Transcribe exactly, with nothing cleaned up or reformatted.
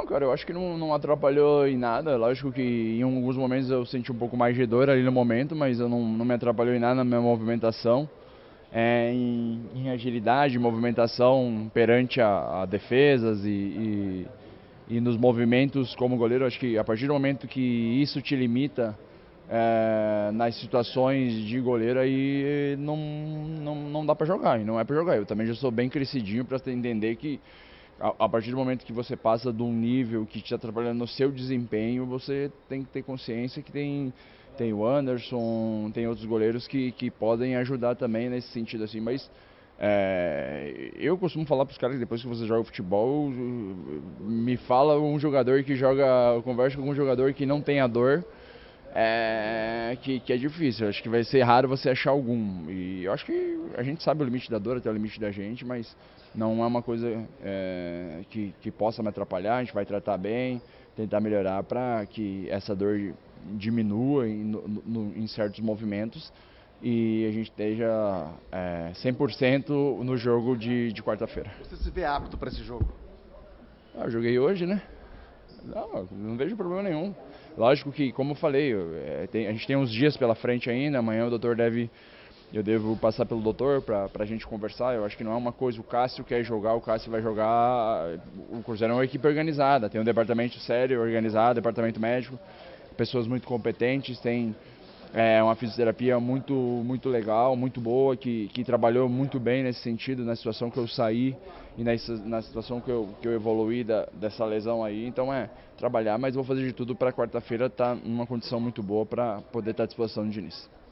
cara, eu acho que não, não atrapalhou em nada. Lógico que em alguns momentos eu senti um pouco mais de dor ali no momento, mas eu não, não me atrapalhou em nada na minha movimentação. É, em, em agilidade, movimentação perante a, a defesas e, e, e nos movimentos como goleiro. Acho que a partir do momento que isso te limita é, nas situações de goleiro, aí não, não, não dá para jogar, e não é para jogar. Eu também já sou bem crescidinho para entender que a, a partir do momento que você passa de um nível que te está atrapalhando no seu desempenho, você tem que ter consciência que tem, tem o Anderson, tem outros goleiros que, que podem ajudar também nesse sentido assim, mas é, eu costumo falar para os caras que depois que você joga futebol, me fala um jogador que joga, conversa com um jogador que não tem a dor, é, que, que é difícil. Acho que vai ser raro você achar algum. E eu acho que a gente sabe o limite da dor, até o limite da gente, mas não é uma coisa é, que, que possa me atrapalhar. A gente vai tratar bem, tentar melhorar para que essa dor diminua em, no, no, em certos movimentos e a gente esteja é, cem por cento no jogo de, de quarta-feira. Você se vê apto para esse jogo? Ah, eu joguei hoje, né? Não, não vejo problema nenhum. Lógico que, como eu falei, é, tem, a gente tem uns dias pela frente ainda. Amanhã o doutor deve, eu devo passar pelo doutor para a gente conversar. Eu acho que não é uma coisa, o Cássio quer jogar, o Cássio vai jogar. O Cruzeiro é uma equipe organizada, tem um departamento sério, organizado, departamento médico, pessoas muito competentes, tem é, uma fisioterapia muito, muito legal, muito boa, que, que trabalhou muito bem nesse sentido, na situação que eu saí e nessa, na situação que eu, que eu evoluí da, dessa lesão aí. Então é trabalhar, mas vou fazer de tudo para quarta-feira estar tá numa condição muito boa para poder estar tá à disposição do Diniz.